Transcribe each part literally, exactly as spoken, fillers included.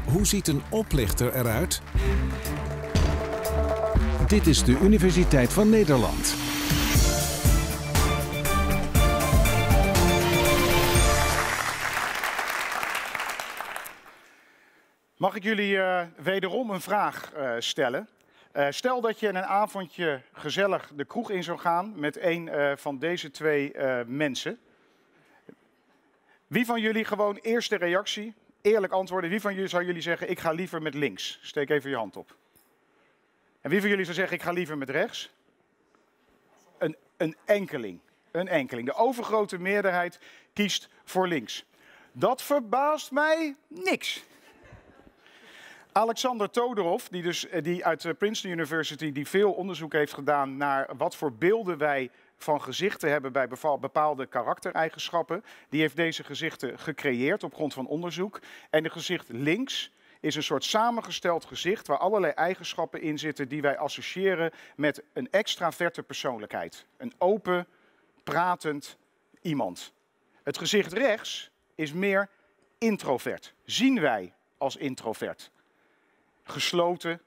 Hoe ziet een oplichter eruit? Dit is de Universiteit van Nederland. Mag ik jullie uh, wederom een vraag uh, stellen? Uh, stel dat je een avondje gezellig de kroeg in zou gaan met een uh, van deze twee uh, mensen. Wie van jullie, gewoon eerste reactie, eerlijk antwoorden, wie van jullie zou jullie zeggen, ik ga liever met links? Steek even je hand op. En wie van jullie zou zeggen, ik ga liever met rechts? Een, een enkeling. Een enkeling. De overgrote meerderheid kiest voor links. Dat verbaast mij niks. Alexander Todorov, die, dus, die uit Princeton University, die veel onderzoek heeft gedaan naar wat voor beelden wij van gezichten hebben bij bepaalde karaktereigenschappen, die heeft deze gezichten gecreëerd op grond van onderzoek. En de gezicht links is een soort samengesteld gezicht waar allerlei eigenschappen in zitten die wij associëren met een extraverte persoonlijkheid. Een open, pratend iemand. Het gezicht rechts is meer introvert. Zien wij als introvert. Gesloten,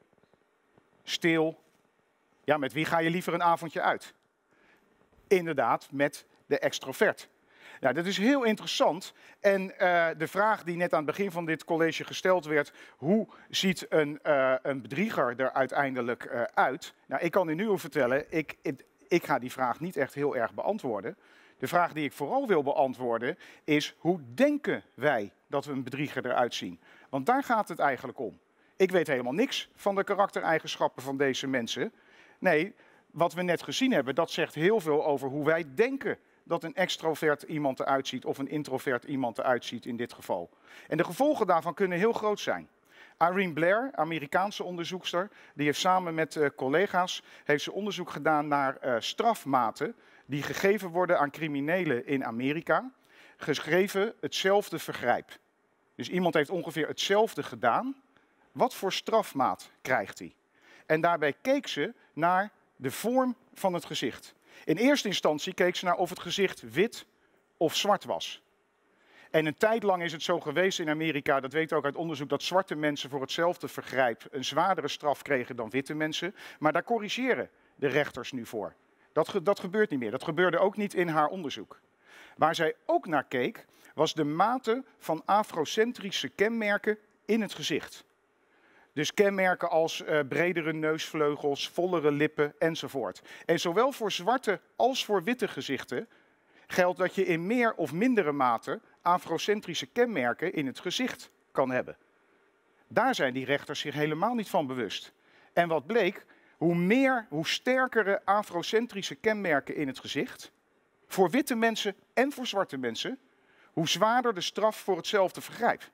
stil. Ja, met wie ga je liever een avondje uit? Inderdaad, met de extrovert. Nou, dat is heel interessant. En uh, de vraag die net aan het begin van dit college gesteld werd, hoe ziet een, uh, een bedrieger er uiteindelijk uh, uit? Nou, ik kan u nu al vertellen, ik, ik, ik ga die vraag niet echt heel erg beantwoorden. De vraag die ik vooral wil beantwoorden is, hoe denken wij dat we een bedrieger eruit zien? Want daar gaat het eigenlijk om. Ik weet helemaal niks van de karaktereigenschappen van deze mensen. Nee, wat we net gezien hebben, dat zegt heel veel over hoe wij denken dat een extrovert iemand eruit ziet of een introvert iemand eruit ziet in dit geval. En de gevolgen daarvan kunnen heel groot zijn. Irene Blair, Amerikaanse onderzoekster, die heeft samen met uh, collega's heeft ze onderzoek gedaan naar uh, strafmaten die gegeven worden aan criminelen in Amerika, geschreven hetzelfde vergrijp. Dus iemand heeft ongeveer hetzelfde gedaan. Wat voor strafmaat krijgt hij? En daarbij keek ze naar de vorm van het gezicht. In eerste instantie keek ze naar of het gezicht wit of zwart was. En een tijd lang is het zo geweest in Amerika, dat weet ook uit onderzoek, dat zwarte mensen voor hetzelfde vergrijp een zwaardere straf kregen dan witte mensen. Maar daar corrigeren de rechters nu voor. Dat, ge dat gebeurt niet meer. Dat gebeurde ook niet in haar onderzoek. Waar zij ook naar keek, was de mate van afrocentrische kenmerken in het gezicht. Dus kenmerken als uh, bredere neusvleugels, vollere lippen enzovoort. En zowel voor zwarte als voor witte gezichten geldt dat je in meer of mindere mate afrocentrische kenmerken in het gezicht kan hebben. Daar zijn die rechters zich helemaal niet van bewust. En wat bleek, hoe meer, hoe sterkere afrocentrische kenmerken in het gezicht, voor witte mensen en voor zwarte mensen, hoe zwaarder de straf voor hetzelfde vergrijp.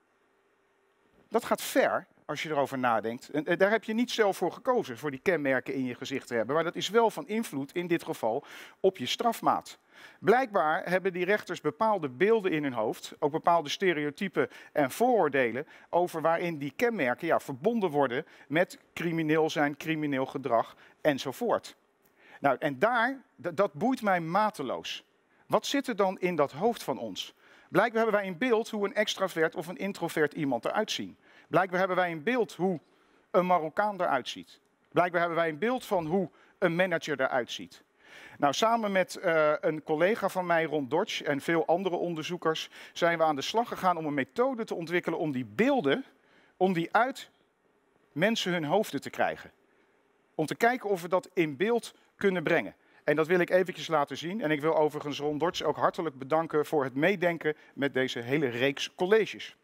Dat gaat ver als je erover nadenkt. En daar heb je niet zelf voor gekozen, voor die kenmerken in je gezicht te hebben. Maar dat is wel van invloed, in dit geval, op je strafmaat. Blijkbaar hebben die rechters bepaalde beelden in hun hoofd, ook bepaalde stereotypen en vooroordelen, over waarin die kenmerken ja, verbonden worden met crimineel zijn, crimineel gedrag enzovoort. Nou, en daar, dat boeit mij mateloos. Wat zit er dan in dat hoofd van ons? Blijkbaar hebben wij in beeld hoe een extravert of een introvert iemand eruit ziet. Blijkbaar hebben wij in beeld hoe een Marokkaan eruit ziet. Blijkbaar hebben wij in beeld van hoe een manager eruit ziet. Nou, samen met uh, een collega van mij, Ron Dodge, en veel andere onderzoekers, zijn we aan de slag gegaan om een methode te ontwikkelen om die beelden, om die uit mensen hun hoofden te krijgen. Om te kijken of we dat in beeld kunnen brengen. En dat wil ik eventjes laten zien. En ik wil overigens Ron Dodge ook hartelijk bedanken voor het meedenken met deze hele reeks colleges.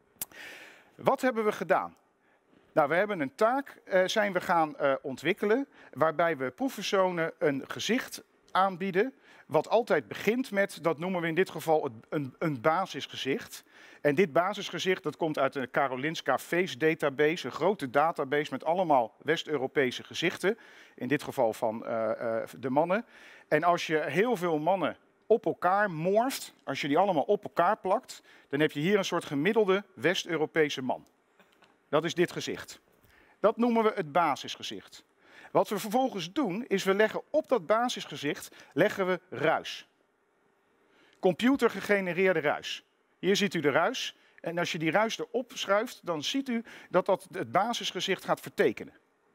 Wat hebben we gedaan? Nou, we hebben een taak uh, zijn we gaan uh, ontwikkelen, waarbij we proefpersonen een gezicht aanbieden, wat altijd begint met, dat noemen we in dit geval een, een basisgezicht. En dit basisgezicht, dat komt uit de Karolinska Face Database, een grote database met allemaal West-Europese gezichten, in dit geval van uh, uh, de mannen. En als je heel veel mannen op elkaar morft, als je die allemaal op elkaar plakt, dan heb je hier een soort gemiddelde West-Europese man. Dat is dit gezicht. Dat noemen we het basisgezicht. Wat we vervolgens doen, is we leggen op dat basisgezicht leggen we ruis. Computergegenereerde ruis. Hier ziet u de ruis. En als je die ruis erop schuift, dan ziet u dat dat het basisgezicht gaat vertekenen.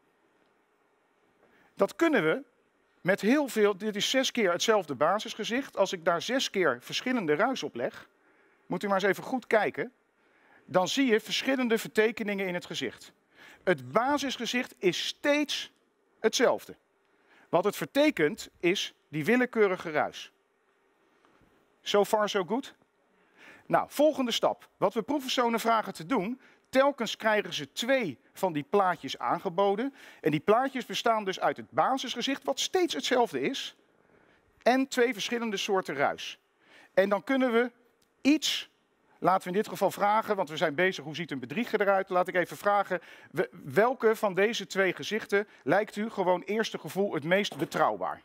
Dat kunnen we met heel veel, dit is zes keer hetzelfde basisgezicht. Als ik daar zes keer verschillende ruis op leg, moet u maar eens even goed kijken, dan zie je verschillende vertekeningen in het gezicht. Het basisgezicht is steeds hetzelfde. Wat het vertekent is die willekeurige ruis. So far so good? Nou, volgende stap. Wat we proefpersonen vragen te doen, telkens krijgen ze twee van die plaatjes aangeboden. En die plaatjes bestaan dus uit het basisgezicht, wat steeds hetzelfde is, en twee verschillende soorten ruis. En dan kunnen we iets, laten we in dit geval vragen, want we zijn bezig, hoe ziet een bedrieger eruit? Laat ik even vragen, welke van deze twee gezichten lijkt u gewoon eerste gevoel het meest betrouwbaar?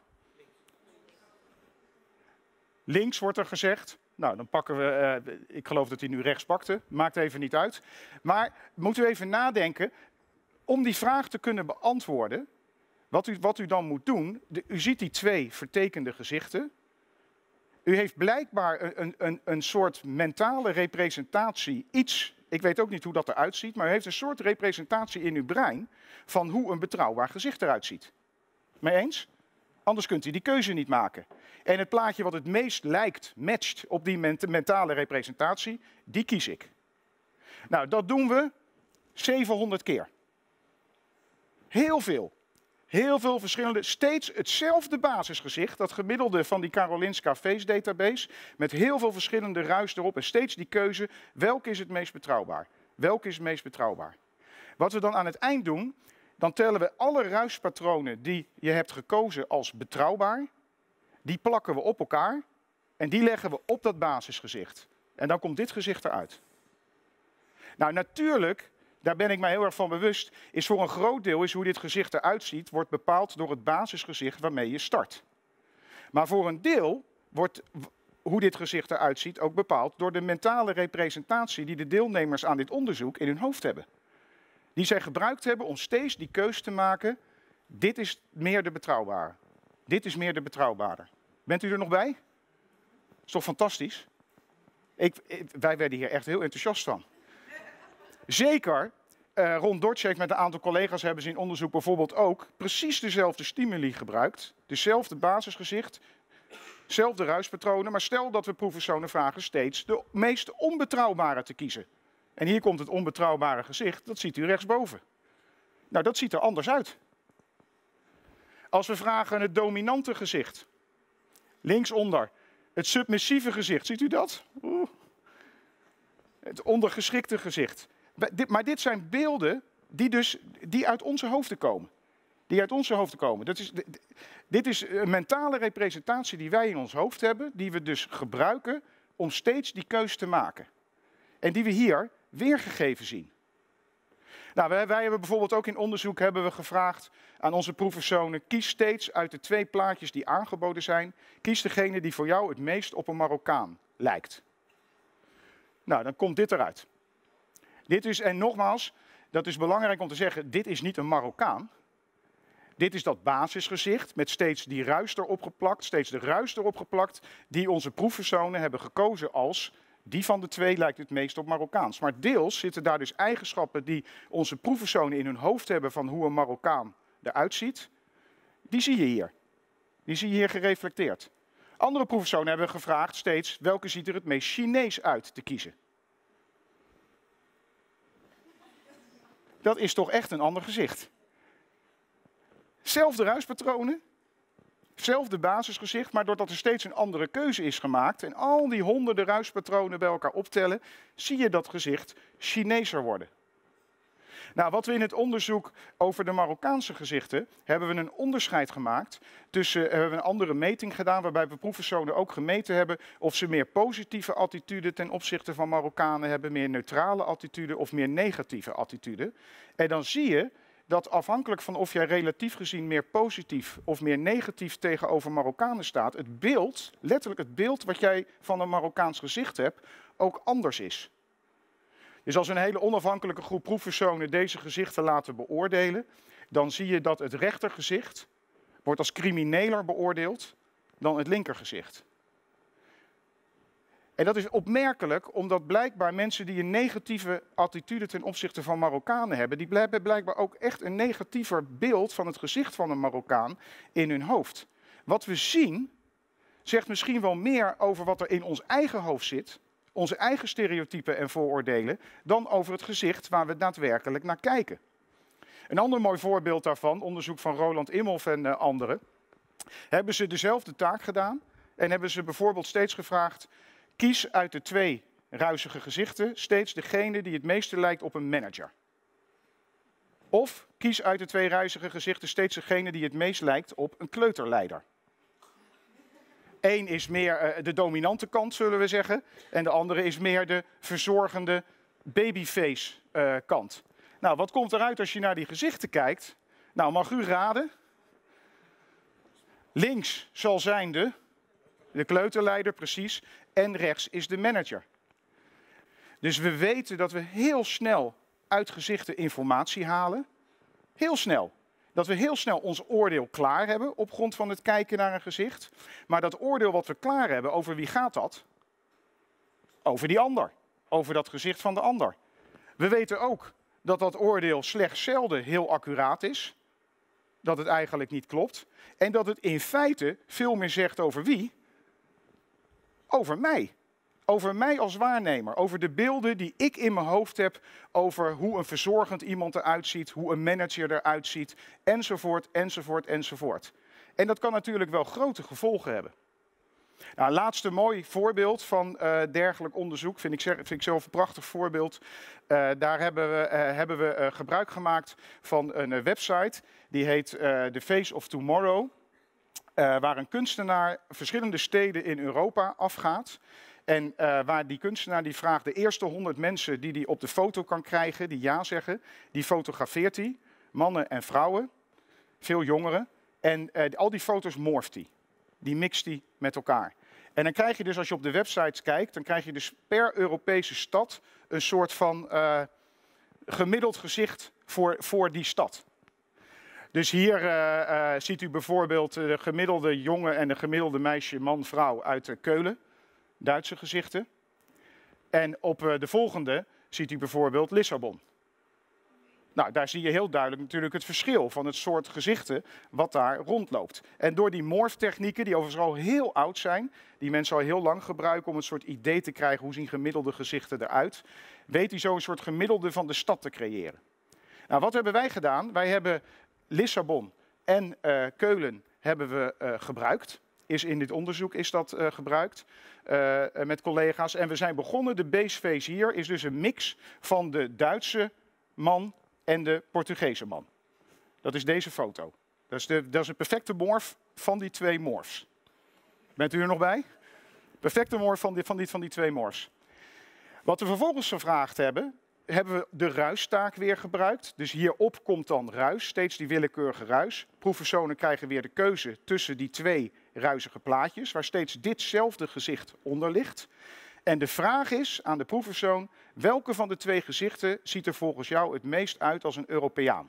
Links wordt er gezegd. Nou, dan pakken we, uh, ik geloof dat hij nu rechts pakte, maakt even niet uit. Maar moet u even nadenken, om die vraag te kunnen beantwoorden, wat u, wat u dan moet doen, de, u ziet die twee vertekende gezichten. U heeft blijkbaar een, een, een, een soort mentale representatie, iets, ik weet ook niet hoe dat eruit ziet, maar u heeft een soort representatie in uw brein van hoe een betrouwbaar gezicht eruit ziet. Mee eens? Anders kunt u die keuze niet maken. En het plaatje wat het meest lijkt, matcht op die ment mentale representatie, die kies ik. Nou, dat doen we zevenhonderd keer. Heel veel. Heel veel verschillende, steeds hetzelfde basisgezicht, dat gemiddelde van die Karolinska Face Database, met heel veel verschillende ruis erop en steeds die keuze, welke is het meest betrouwbaar? Welke is het meest betrouwbaar? Wat we dan aan het eind doen, dan tellen we alle ruispatronen die je hebt gekozen als betrouwbaar, die plakken we op elkaar en die leggen we op dat basisgezicht. En dan komt dit gezicht eruit. Nou, natuurlijk, daar ben ik mij heel erg van bewust, is voor een groot deel is hoe dit gezicht eruit ziet, wordt bepaald door het basisgezicht waarmee je start. Maar voor een deel wordt hoe dit gezicht eruit ziet ook bepaald door de mentale representatie die de deelnemers aan dit onderzoek in hun hoofd hebben. Die zij gebruikt hebben om steeds die keus te maken, dit is meer de betrouwbare. Dit is meer de betrouwbare. Bent u er nog bij? Is toch fantastisch? Ik, ik, wij werden hier echt heel enthousiast van. Zeker, uh, Ron Dodge heeft met een aantal collega's hebben ze in onderzoek bijvoorbeeld ook precies dezelfde stimuli gebruikt. Dezelfde basisgezicht, dezelfde ruispatronen. Maar stel dat we proefpersonen vragen steeds de meest onbetrouwbare te kiezen. En hier komt het onbetrouwbare gezicht, dat ziet u rechtsboven. Nou, dat ziet er anders uit. Als we vragen het dominante gezicht, linksonder, het submissieve gezicht, ziet u dat? Oeh. Het ondergeschikte gezicht. Maar dit zijn beelden die, dus, die uit onze hoofden komen. Die uit onze hoofden komen. Dat is, dit is een mentale representatie die wij in ons hoofd hebben, die we dus gebruiken om steeds die keus te maken. En die we hier weergegeven zien. Nou, wij, wij hebben bijvoorbeeld ook in onderzoek hebben we gevraagd aan onze proefpersonen, kies steeds uit de twee plaatjes die aangeboden zijn, kies degene die voor jou het meest op een Marokkaan lijkt. Nou, dan komt dit eruit. Dit is, en nogmaals, dat is belangrijk om te zeggen, dit is niet een Marokkaan. Dit is dat basisgezicht met steeds die ruis erop geplakt, steeds de ruis erop geplakt, die onze proefpersonen hebben gekozen als, die van de twee lijkt het meest op Marokkaans. Maar deels zitten daar dus eigenschappen die onze proefpersonen in hun hoofd hebben van hoe een Marokkaan eruit ziet. Die zie je hier. Die zie je hier gereflecteerd. Andere proefpersonen hebben gevraagd steeds welke ziet er het meest Chinees uit te kiezen. Dat is toch echt een ander gezicht. Zelfde ruispatronen, zelfde basisgezicht, maar doordat er steeds een andere keuze is gemaakt en al die honderden ruispatronen bij elkaar optellen, zie je dat gezicht Chineeser worden. Nou, wat we in het onderzoek over de Marokkaanse gezichten, hebben we een onderscheid gemaakt tussen, uh, hebben we een andere meting gedaan, waarbij we proefpersonen ook gemeten hebben of ze meer positieve attitude ten opzichte van Marokkanen hebben, meer neutrale attitude of meer negatieve attitude. En dan zie je dat afhankelijk van of jij relatief gezien meer positief of meer negatief tegenover Marokkanen staat, het beeld, letterlijk het beeld wat jij van een Marokkaans gezicht hebt, ook anders is. Dus als we een hele onafhankelijke groep proefpersonen deze gezichten laten beoordelen, dan zie je dat het rechtergezicht wordt als crimineler beoordeeld dan het linkergezicht. En dat is opmerkelijk, omdat blijkbaar mensen die een negatieve attitude ten opzichte van Marokkanen hebben, die hebben blijkbaar ook echt een negatiever beeld van het gezicht van een Marokkaan in hun hoofd. Wat we zien, zegt misschien wel meer over wat er in ons eigen hoofd zit, onze eigen stereotypen en vooroordelen, dan over het gezicht waar we daadwerkelijk naar kijken. Een ander mooi voorbeeld daarvan, onderzoek van Roland Imhoff en uh, anderen, hebben ze dezelfde taak gedaan en hebben ze bijvoorbeeld steeds gevraagd, kies uit de twee ruizige gezichten steeds degene die het meeste lijkt op een manager. Of kies uit de twee ruizige gezichten steeds degene die het meest lijkt op een kleuterleider. Eén is meer uh, de dominante kant, zullen we zeggen, en de andere is meer de verzorgende babyface uh, kant. Nou, wat komt eruit als je naar die gezichten kijkt? Nou, mag u raden? Links zal zijn de, de kleuterleider, precies, en rechts is de manager. Dus we weten dat we heel snel uit gezichten informatie halen. Heel snel. Dat we heel snel ons oordeel klaar hebben op grond van het kijken naar een gezicht. Maar dat oordeel wat we klaar hebben, over wie gaat dat? Over die ander. Over dat gezicht van de ander. We weten ook dat dat oordeel slechts zelden heel accuraat is. Dat het eigenlijk niet klopt. En dat het in feite veel meer zegt over wie? Over mij. Over mij als waarnemer. Over de beelden die ik in mijn hoofd heb over hoe een verzorgend iemand eruit ziet, hoe een manager eruit ziet, enzovoort, enzovoort, enzovoort. En dat kan natuurlijk wel grote gevolgen hebben. Nou, laatste mooi voorbeeld van uh, dergelijk onderzoek, vind ik, vind ik zelf een prachtig voorbeeld. Uh, daar hebben we, uh, hebben we uh, gebruik gemaakt van een uh, website, die heet uh, The Face of Tomorrow. Uh, waar een kunstenaar verschillende steden in Europa afgaat. En uh, waar die kunstenaar die vraagt de eerste honderd mensen die hij op de foto kan krijgen, die ja zeggen, die fotografeert hij. Mannen en vrouwen, veel jongeren. En uh, al die foto's morft hij. Die mixt hij met elkaar. En dan krijg je dus, als je op de websites kijkt, dan krijg je dus per Europese stad een soort van uh, gemiddeld gezicht voor, voor die stad. Dus hier uh, uh, ziet u bijvoorbeeld de gemiddelde jongen en de gemiddelde meisje, man, vrouw uit uh, Keulen. Duitse gezichten. En op uh, de volgende ziet u bijvoorbeeld Lissabon. Nou, daar zie je heel duidelijk natuurlijk het verschil van het soort gezichten wat daar rondloopt. En door die morftechnieken, die overigens al heel oud zijn, die mensen al heel lang gebruiken om een soort idee te krijgen hoe zien gemiddelde gezichten eruit, weet u zo een soort gemiddelde van de stad te creëren. Nou, wat hebben wij gedaan? Wij hebben Lissabon en uh, Keulen hebben we uh, gebruikt. Is in dit onderzoek is dat uh, gebruikt uh, met collega's. En we zijn begonnen, de baseface hier is dus een mix van de Duitse man en de Portugese man. Dat is deze foto. Dat is, de, dat is een perfecte morf van die twee morfs. Bent u er nog bij? Perfecte morf van die, van die, van die twee morfs. Wat we vervolgens gevraagd hebben, hebben we de ruistaak weer gebruikt. Dus hierop komt dan ruis, steeds die willekeurige ruis. Proefpersonen krijgen weer de keuze tussen die twee ruizige plaatjes, waar steeds ditzelfde gezicht onder ligt. En de vraag is aan de proefpersoon, welke van de twee gezichten ziet er volgens jou het meest uit als een Europeaan?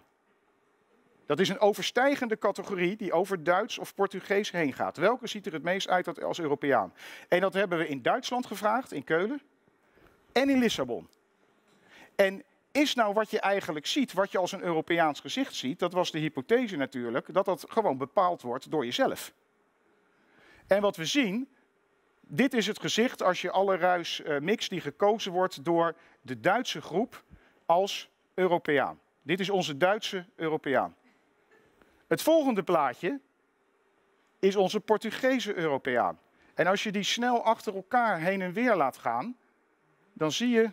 Dat is een overstijgende categorie die over Duits of Portugees heen gaat. Welke ziet er het meest uit als Europeaan? En dat hebben we in Duitsland gevraagd, in Keulen, en in Lissabon. En is nou wat je eigenlijk ziet, wat je als een Europeaans gezicht ziet, dat was de hypothese natuurlijk, dat dat gewoon bepaald wordt door jezelf. En wat we zien, dit is het gezicht als je alle ruis uh, mixt die gekozen wordt door de Duitse groep als Europeaan. Dit is onze Duitse Europeaan. Het volgende plaatje is onze Portugese Europeaan. En als je die snel achter elkaar heen en weer laat gaan, dan zie je,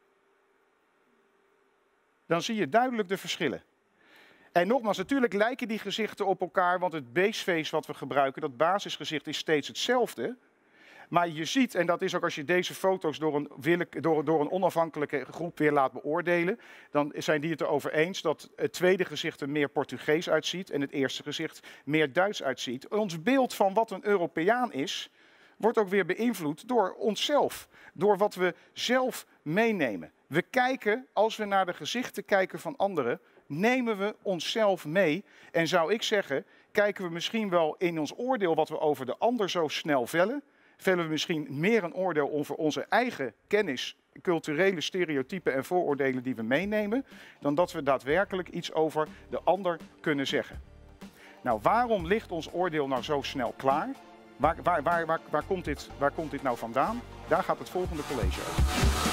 dan zie je duidelijk de verschillen. En nogmaals, natuurlijk lijken die gezichten op elkaar, want het baseface wat we gebruiken, dat basisgezicht is steeds hetzelfde. Maar je ziet, en dat is ook als je deze foto's door een, door, door een onafhankelijke groep weer laat beoordelen, dan zijn die het erover eens dat het tweede gezicht er meer Portugees uitziet en het eerste gezicht meer Duits uitziet. Ons beeld van wat een Europeaan is, wordt ook weer beïnvloed door onszelf, door wat we zelf meenemen. We kijken, als we naar de gezichten kijken van anderen, nemen we onszelf mee. En zou ik zeggen, kijken we misschien wel in ons oordeel wat we over de ander zo snel vellen, vellen we misschien meer een oordeel over onze eigen kennis, culturele stereotypen en vooroordelen die we meenemen, dan dat we daadwerkelijk iets over de ander kunnen zeggen. Nou, waarom ligt ons oordeel nou zo snel klaar? Waar, waar, waar, waar, waar, komt dit, waar komt dit nou vandaan? Daar gaat het volgende college over.